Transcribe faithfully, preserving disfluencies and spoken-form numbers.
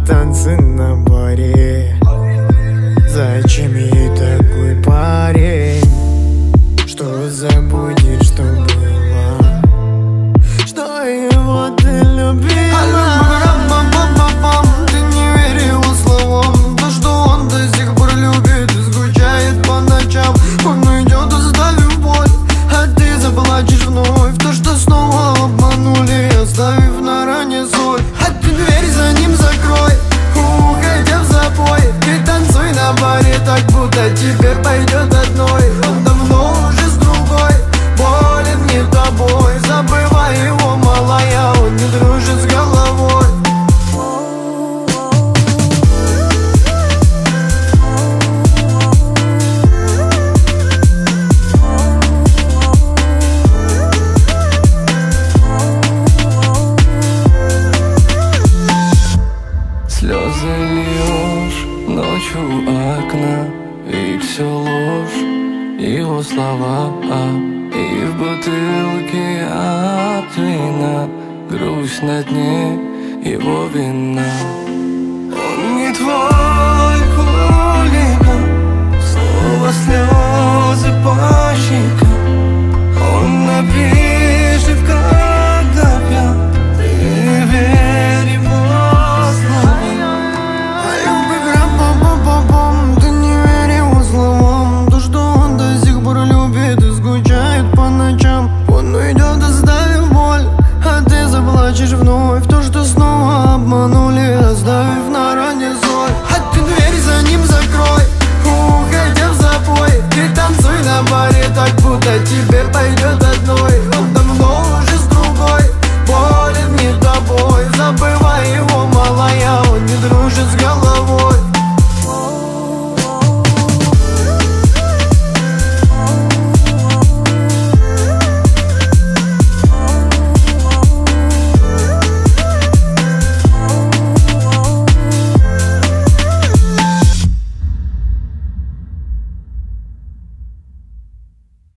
танцы на баре. Зачем ей такой парень, что забудет, что было, что его ты любила? Ты не верила словам, то, что он до сих пор любит и скучает по ночам. Он уйдет, оставив боль, а ты заплачешь вновь. То, что снова обманули, оставив на ране соль. А ты дверь за ним закрой, уходя в запой. Ты танцуй на баре, так будто тебе пойдет одной. Он давно уже с другой, болен не тобой. Забывай его, малая, он не дружит с головой. Слезы льешь ночью у окна, и все ложь, его слова, и в бутылке от вина грусть на дне, его вина. Он не твой хулиган, снова слезы по щекам. Он напишет, когда пьян, ты не верь ему. Вновь то, что снова обманули,